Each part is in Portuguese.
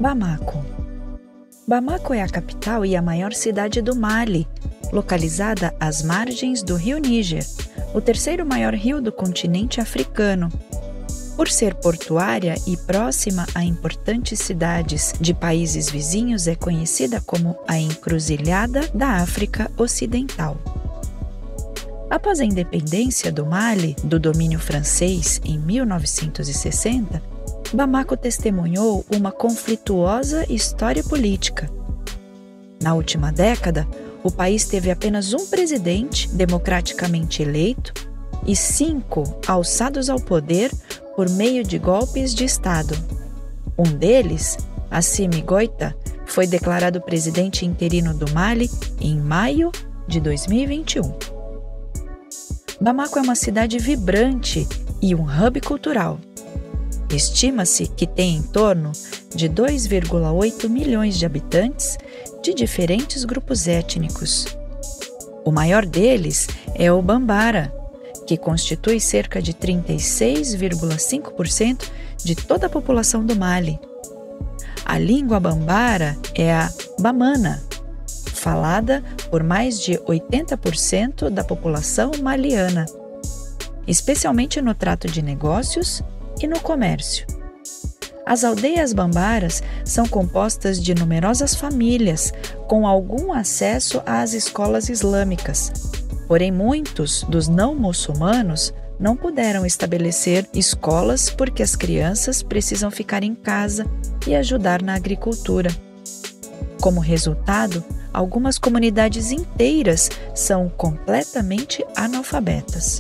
Bamako. Bamako é a capital e a maior cidade do Mali, localizada às margens do rio Níger, o terceiro maior rio do continente africano. Por ser portuária e próxima a importantes cidades de países vizinhos, é conhecida como a Encruzilhada da África Ocidental. Após a independência do Mali do domínio francês em 1960, Bamako testemunhou uma conflituosa história política. Na última década, o país teve apenas um presidente democraticamente eleito e 5 alçados ao poder por meio de golpes de Estado. Um deles, Assimi Goïta, foi declarado presidente interino do Mali em maio de 2021. Bamako é uma cidade vibrante e um hub cultural. Estima-se que tem em torno de 2,8 milhões de habitantes de diferentes grupos étnicos. O maior deles é o Bambara, que constitui cerca de 36,5% de toda a população do Mali. A língua Bambara é a Bamana, falada por mais de 80% da população maliana, especialmente no trato de negócios e no comércio. As aldeias bambaras são compostas de numerosas famílias, com algum acesso às escolas islâmicas. Porém, muitos dos não-muçulmanos não puderam estabelecer escolas porque as crianças precisam ficar em casa e ajudar na agricultura. Como resultado, algumas comunidades inteiras são completamente analfabetas.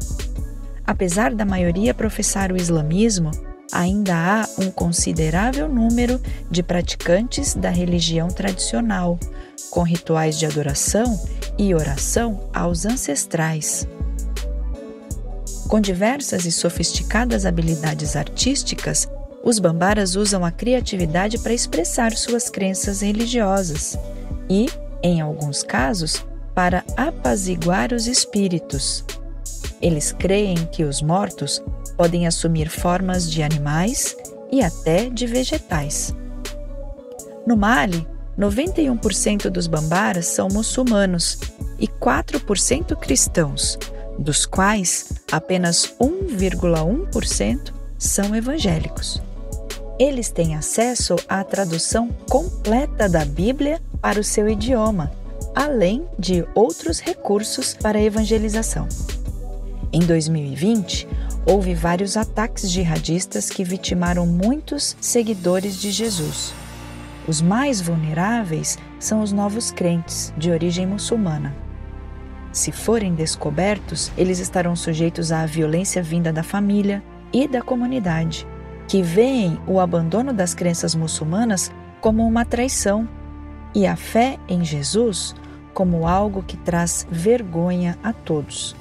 Apesar da maioria professar o islamismo, ainda há um considerável número de praticantes da religião tradicional, com rituais de adoração e oração aos ancestrais. Com diversas e sofisticadas habilidades artísticas, os bambaras usam a criatividade para expressar suas crenças religiosas e, em alguns casos, para apaziguar os espíritos. Eles creem que os mortos podem assumir formas de animais e até de vegetais. No Mali, 91% dos bambaras são muçulmanos e 4% cristãos, dos quais apenas 1,1% são evangélicos. Eles têm acesso à tradução completa da Bíblia para o seu idioma, além de outros recursos para a evangelização. Em 2020, houve vários ataques jihadistas que vitimaram muitos seguidores de Jesus. Os mais vulneráveis são os novos crentes de origem muçulmana. Se forem descobertos, eles estarão sujeitos à violência vinda da família e da comunidade, que veem o abandono das crenças muçulmanas como uma traição e a fé em Jesus como algo que traz vergonha a todos.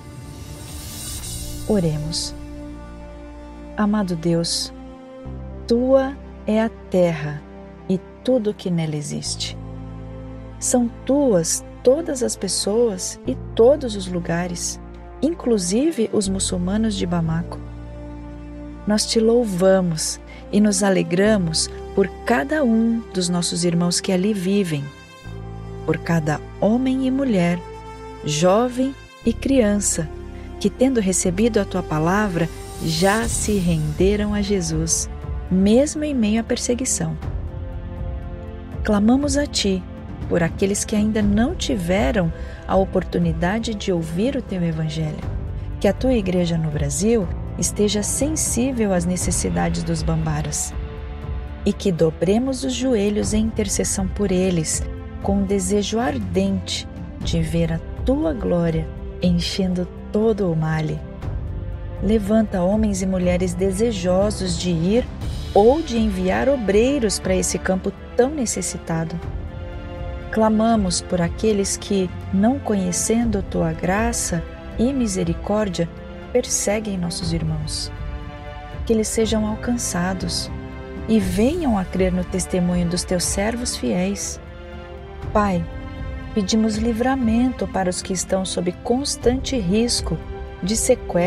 Oremos. Amado Deus, Tua é a terra e tudo o que nela existe. São Tuas todas as pessoas e todos os lugares, inclusive os muçulmanos de Bamako. Nós Te louvamos e nos alegramos por cada um dos nossos irmãos que ali vivem, por cada homem e mulher, jovem e criança, que tendo recebido a Tua palavra, já se renderam a Jesus, mesmo em meio à perseguição. Clamamos a Ti por aqueles que ainda não tiveram a oportunidade de ouvir o Teu Evangelho, que a Tua Igreja no Brasil esteja sensível às necessidades dos bambaras e que dobremos os joelhos em intercessão por eles, com um desejo ardente de ver a Tua glória enchendo todo o Mali. Levanta homens e mulheres desejosos de ir ou de enviar obreiros para esse campo tão necessitado. Clamamos por aqueles que, não conhecendo Tua graça e misericórdia, perseguem nossos irmãos. Que eles sejam alcançados e venham a crer no testemunho dos Teus servos fiéis. Pai, pedimos livramento para os que estão sob constante risco de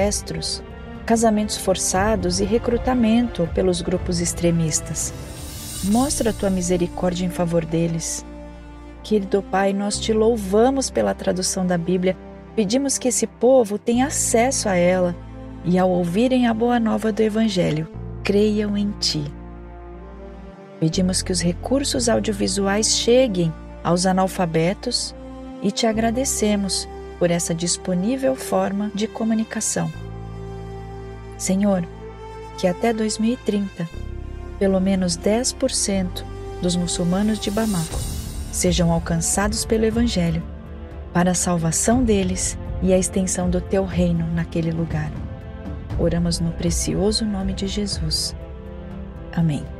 sequestros, casamentos forçados e recrutamento pelos grupos extremistas. Mostra a tua misericórdia em favor deles. Querido Pai, nós te louvamos pela tradução da Bíblia. Pedimos que esse povo tenha acesso a ela e, ao ouvirem a boa nova do Evangelho, creiam em Ti. Pedimos que os recursos audiovisuais cheguem aos analfabetos e te agradecemos por essa disponível forma de comunicação. Senhor, que até 2030, pelo menos 10% dos muçulmanos de Bamako sejam alcançados pelo Evangelho, para a salvação deles e a extensão do Teu reino naquele lugar. Oramos no precioso nome de Jesus. Amém.